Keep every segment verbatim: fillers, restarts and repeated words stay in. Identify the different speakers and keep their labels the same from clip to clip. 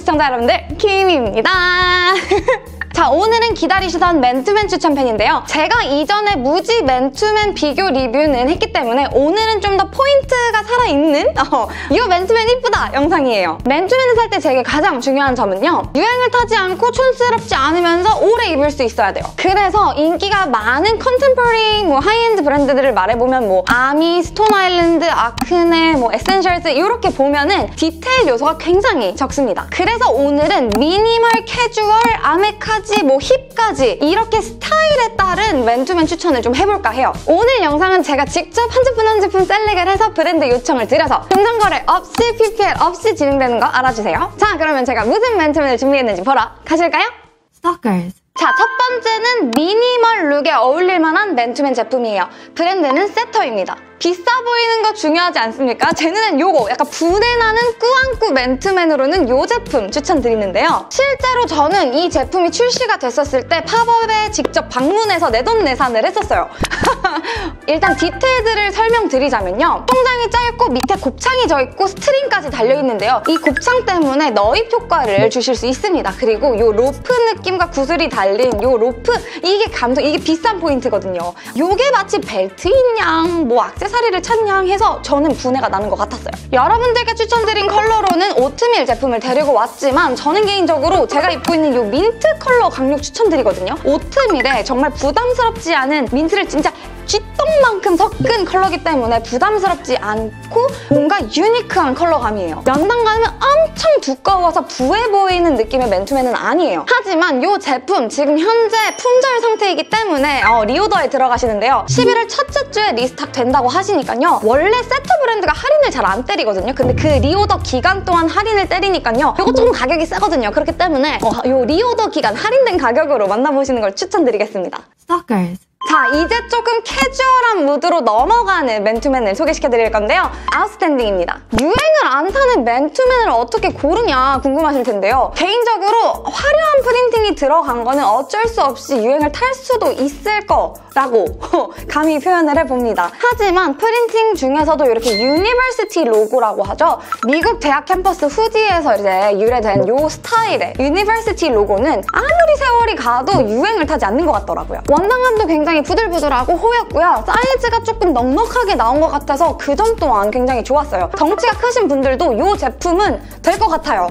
Speaker 1: 시청자 여러분들, 김입니다. 자, 오늘은 기다리시던 맨투맨 추천편인데요. 제가 이전에 무지 맨투맨 비교 리뷰는 했기 때문에 오늘은 좀 더 포인트가 살아있는 어, 이거 맨투맨 이쁘다 영상이에요. 맨투맨을 살 때 제게 가장 중요한 점은요, 유행을 타지 않고 촌스럽지 않으면서 오래 입을 수 있어야 돼요. 그래서 인기가 많은 컨템포러리 뭐 하이엔드 브랜드들을 말해보면 뭐 아미, 스톤 아일랜드, 아크네, 뭐 에센셜스 이렇게 보면은 디테일 요소가 굉장히 적습니다. 그래서 오늘은 미니멀, 캐주얼, 아메카지, 뭐 힙까지 이렇게 스타일에 따른 맨투맨 추천을 좀 해볼까 해요. 오늘 영상은 제가 직접 한 제품 한 제품 셀렉을 해서 브랜드 요청을 드려서 공정거래 없이 피피엘 없이 진행되는 거 알아주세요. 자, 그러면 제가 무슨 맨투맨을 준비했는지 보러 가실까요?
Speaker 2: Stalkers.
Speaker 1: 자, 첫 번째는 미니멀 룩에 어울릴 만한 맨투맨 제품이에요. 브랜드는 세터입니다. 비싸 보이는 거 중요하지 않습니까? 제 눈엔 요거 약간 분해나는 꾸안꾸 맨투맨으로는 요 제품 추천드리는데요. 실제로 저는 이 제품이 출시가 됐었을 때 팝업에 직접 방문해서 내돈내산을 했었어요. 일단 디테일들을 설명드리자면요, 통장이 짧고 밑에 곱창이 져있고 스트링까지 달려있는데요, 이 곱창 때문에 너입 효과를 주실 수 있습니다. 그리고 요 로프 느낌과 구슬이 달린 요 로프, 이게 감성, 이게 비싼 포인트거든요. 요게 마치 벨트인 양, 뭐 액세서리를 찾냐 해서 저는 분해가 나는 것 같았어요. 여러분들께 추천드린 컬러로는 오트밀 제품을 데리고 왔지만 저는 개인적으로 제가 입고 있는 이 민트 컬러 강력 추천드리거든요. 오트밀에 정말 부담스럽지 않은 민트를 진짜 쥐똥만큼 섞은 컬러기 때문에 부담스럽지 않고 뭔가 유니크한 컬러감이에요. 면담감은 엄청 두꺼워서 부해 보이는 느낌의 맨투맨은 아니에요. 하지만 이 제품 지금 현재 품절 상태이기 때문에 어, 리오더에 들어가시는데요, 십일월 첫째 주에 리스탁 된다고 하시니까요. 원래 세터 브랜드가 할인을 잘 안 때리거든요. 근데 그 리오더 기간 동안 할인을 때리니까요, 이거 조금 가격이 세거든요. 그렇기 때문에 어, 이 리오더 기간 할인된 가격으로 만나보시는 걸 추천드리겠습니다.
Speaker 2: Stalkers.
Speaker 1: 자, 이제 조금 캐주얼한 무드로 넘어가는 맨투맨을 소개시켜드릴 건데요. 아웃스탠딩입니다. 유행을 안 타는 맨투맨을 어떻게 고르냐 궁금하실 텐데요. 개인적으로 화려한 프린팅이 들어간 거는 어쩔 수 없이 유행을 탈 수도 있을 거라고 감히 표현을 해봅니다. 하지만 프린팅 중에서도 이렇게 유니버시티 로고라고 하죠. 미국 대학 캠퍼스 후디에서 이제 유래된 이 스타일의 유니버시티 로고는 아무리 세월이 가도 유행을 타지 않는 것 같더라고요. 원단감도 굉장히 부들부들하고 호였고요. 사이즈가 조금 넉넉하게 나온 것 같아서 그 점 또한 굉장히 좋았어요. 덩치가 크신 분들도 이 제품은 될 것 같아요.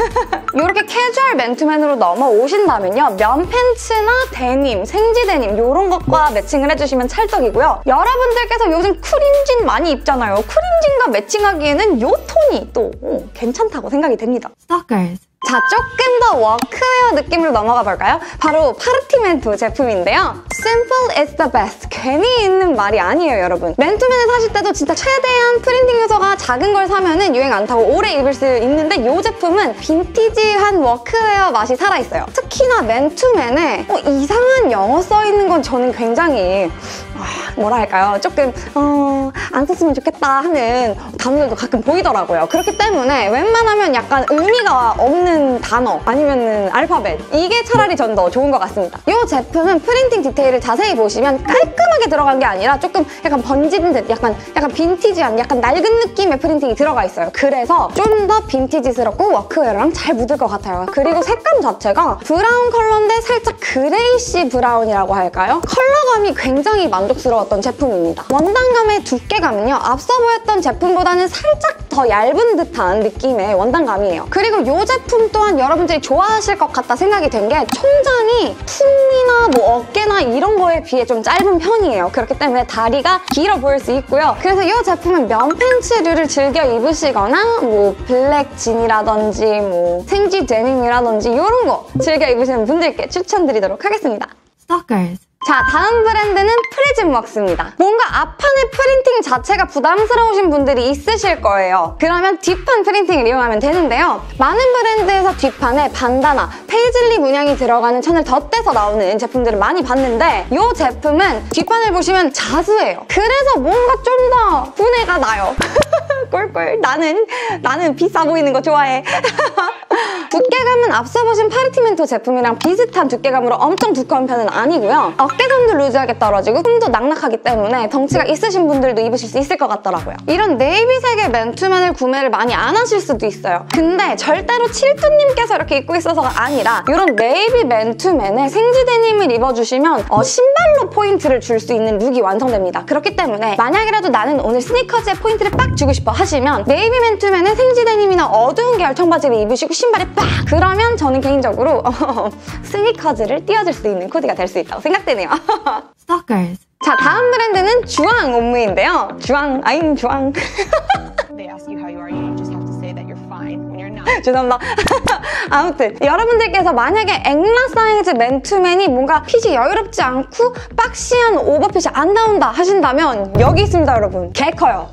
Speaker 1: 이렇게 캐주얼 맨투맨으로 넘어오신다면요, 면 팬츠나 데님, 생지 데님 이런 것과 매칭을 해주시면 찰떡이고요. 여러분들께서 요즘 크림진 많이 입잖아요. 크림진과 매칭하기에는 이 톤이 또 오, 괜찮다고 생각이 됩니다.
Speaker 2: Stalkers.
Speaker 1: 자, 조금 더 워크웨어 느낌으로 넘어가 볼까요? 바로 파르티멘토 제품인데요. Simple is the best. 괜히 있는 말이 아니에요, 여러분. 맨투맨을 사실 때도 진짜 최대한 프린팅 요소가 작은 걸 사면은 유행 안 타고 오래 입을 수 있는데 이 제품은 빈티지한 워크웨어 맛이 살아있어요. 특히나 맨투맨에 어, 이상한 영어 써있는 건 저는 굉장히 아, 뭐라 할까요? 조금 어, 안 썼으면 좋겠다 하는 단어들도 가끔 보이더라고요. 그렇기 때문에 웬만하면 약간 의미가 없는 단어 아니면은 알파벳, 이게 차라리 전 더 좋은 것 같습니다. 이 제품은 프린팅 디테일을 자세히 보시면 깔끔하게 들어간 게 아니라 조금 약간 번진 듯 약간 약간 빈티지한 약간 낡은 느낌의 프린팅이 들어가 있어요. 그래서 좀 더 빈티지스럽고 워크웨어랑 잘 묻을 것 같아요. 그리고 색감 자체가 브라운 컬러인데 살짝 그레이시 브라운이라고 할까요? 컬러감이 굉장히 만족스러웠던 제품입니다. 원단감의 두께감은요, 앞서 보였던 제품보다는 살짝 더 얇은 듯한 느낌의 원단감이에요. 그리고 이 제품 또한 여러분들이 좋아하실 것 같다 생각이 된 게 총장이 품이나 뭐 어깨나 이런 거에 비해 좀 짧은 편이에요. 그렇기 때문에 다리가 길어 보일 수 있고요. 그래서 이 제품은 면 팬츠류를 즐겨 입으시거나 뭐 블랙 진이라든지 뭐 생지 데님이라든지 이런 거 즐겨 입으시는 분들께 추천드리도록 하겠습니다.
Speaker 2: Stalkers.
Speaker 1: 자, 다음 브랜드는 프리즘웍스입니다. 뭔가 앞판의 프린팅 자체가 부담스러우신 분들이 있으실 거예요. 그러면 뒷판 프린팅을 이용하면 되는데요. 많은 브랜드에서 뒷판에 반다나, 페이즐리 문양이 들어가는 천을 덧대서 나오는 제품들을 많이 봤는데 이 제품은 뒷판을 보시면 자수해요. 그래서 뭔가 좀 더 분해가 나요. 꿀꿀. 나는 나는 비싸 보이는 거 좋아해. 두께감은 앞서 보신 파르티멘토 제품이랑 비슷한 두께감으로 엄청 두꺼운 편은 아니고요. 어깨선도 루즈하게 떨어지고 흠도 낙낙하기 때문에 덩치가 있으신 분들도 입으실 수 있을 것 같더라고요. 이런 네이비색의 맨투맨을 구매를 많이 안 하실 수도 있어요. 근데 절대로 칠두님께서 이렇게 입고 있어서가 아니라 이런 네이비 맨투맨에 생지 데님을 입어주시면 어, 신발로 포인트를 줄 수 있는 룩이 완성됩니다. 그렇기 때문에 만약이라도 나는 오늘 스니커즈에 포인트를 빡 주고 싶어 하시면 네이비 맨투맨에 생지 데님이나 어두운 계열 청바지를 입으시고 신발에 빡! 그러면 저는 개인적으로 스니커즈를 띄워줄 수 있는 코디가 될 수 있다고 생각되네요.
Speaker 2: Stalkers.
Speaker 1: 자, 다음 브랜드는 주앙 옷무인데요. 주앙, 아임 주앙.
Speaker 3: They ask you how you are, you just have to say that you're fine when you're not.
Speaker 1: 죄송합니다. 아무튼 여러분들께서 만약에 앵라 사이즈 맨투맨이 뭔가 핏이 여유롭지 않고 박시한 오버핏이 안 나온다 하신다면 여기 있습니다, 여러분. 개 커요.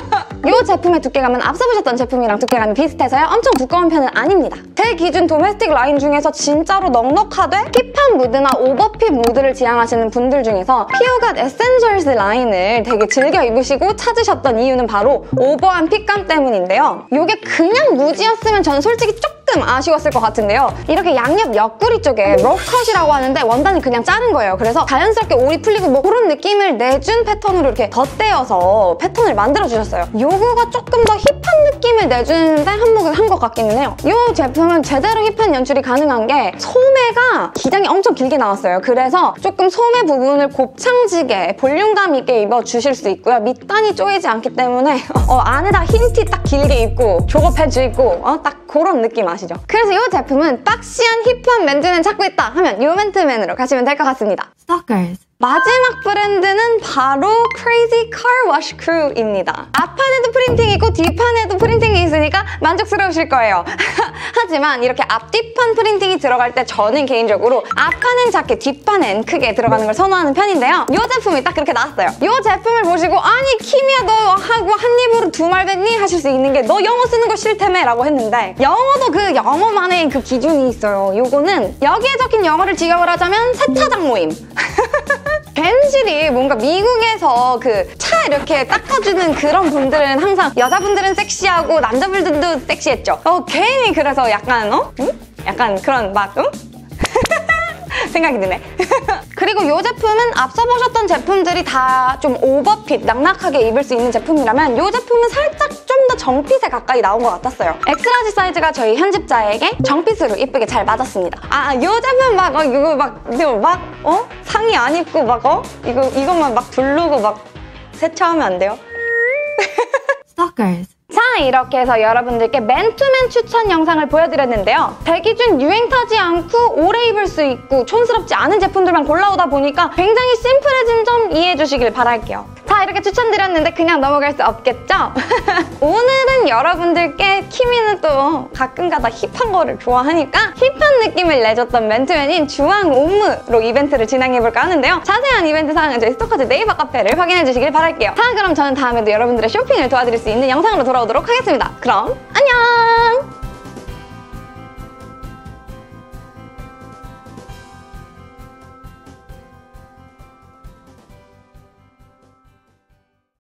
Speaker 1: 이 제품의 두께감은 앞서 보셨던 제품이랑 두께감이 비슷해서요. 엄청 두꺼운 편은 아닙니다. 제 기준 도메스틱 라인 중에서 진짜로 넉넉하되 힙한 무드나 오버핏 무드를 지향하시는 분들 중에서 피오갓 에센셜스 라인을 되게 즐겨 입으시고 찾으셨던 이유는 바로 오버한 핏감 때문인데요. 이게 그냥 무지였으면 저는 솔직히 조금 아쉬웠을 것 같은데요. 이렇게 양옆 옆구리 쪽에 롤컷이라고 하는데 원단을 그냥 자른 거예요. 그래서 자연스럽게 올이 풀리고 뭐 그런 느낌을 내준 패턴으로 이렇게 덧대어서 패턴을 만들어주셨어요. 요거가 조금 더 힙한 느낌을 내주는데 한몫을 한 것 같기는 해요. 이 제품은 제대로 힙한 연출이 가능한 게 소매가 기장이 엄청 길게 나왔어요. 그래서 조금 소매 부분을 곱창지게 볼륨감 있게 입어주실 수 있고요. 밑단이 조이지 않기 때문에 어, 안에다 흰 티 딱 길게 입고 조거 팬츠 입고 어, 딱 그런 느낌 아시죠? 그래서 이 제품은 박시한 힙한 맨투맨 찾고 있다 하면 이 맨투맨으로 가시면 될 것 같습니다.
Speaker 2: Stalkers.
Speaker 1: 마지막 브랜드는 바로 Crazy Car Wash Crew입니다. 앞판에도 프린팅이 있고 뒷판에도 프린팅이 있으니까 만족스러우실 거예요. 하지만 이렇게 앞, 뒷판 프린팅이 들어갈 때 저는 개인적으로 앞판엔 작게 뒷판엔 크게 들어가는 걸 선호하는 편인데요. 이 제품이 딱 그렇게 나왔어요. 이 제품을 보시고 아니 키미야 너 하고 한 입으로 두 말 뱉니? 하실 수 있는 게 너 영어 쓰는 거 싫다며 라고 했는데 영어도 그 영어만의 그 기준이 있어요. 요거는 여기에 적힌 영어를 직역을 하자면 세차장 모임. 벤실이 뭔가 미국에서 그 차 이렇게 닦아주는 그런 분들은 항상 여자분들은 섹시하고 남자분들도 섹시했죠. 어, 괜히 그래서 약간 어? 응? 약간 그런 막 응? 생각이 드네. 그리고 이 제품은 앞서 보셨던 제품들이 다 좀 오버핏, 낙낙하게 입을 수 있는 제품이라면 이 제품은 살짝 좀 더 정핏에 가까이 나온 것 같았어요. 엑스라지 사이즈가 저희 현집자에게 정핏으로 이쁘게 잘 맞았습니다. 아, 이 제품 막 어, 이거 막 이거 막 어? 상의 안 입고 막 어? 이거 이것만 막 두르고 막 세차하면 안 돼요?
Speaker 2: Stalkers.
Speaker 1: 자, 이렇게 해서 여러분들께 맨투맨 추천 영상을 보여드렸는데요. 제 기준 유행 타지 않고 오래 입을 수 있고 촌스럽지 않은 제품들만 골라오다 보니까 굉장히 심플해진 점 이해해 주시길 바랄게요. 자, 이렇게 추천드렸는데 그냥 넘어갈 수 없겠죠? 오늘은 여러분들께 키미는 또 가끔가다 힙한 거를 좋아하니까 힙한 느낌을 내줬던 맨투맨인 주황 옴무로 이벤트를 진행해볼까 하는데요. 자세한 이벤트 사항은 저희 스토커즈 네이버 카페를 확인해 주시길 바랄게요. 자, 그럼 저는 다음에도 여러분들의 쇼핑을 도와드릴 수 있는 영상으로 돌아오도록 하겠습니다. 그럼 안녕!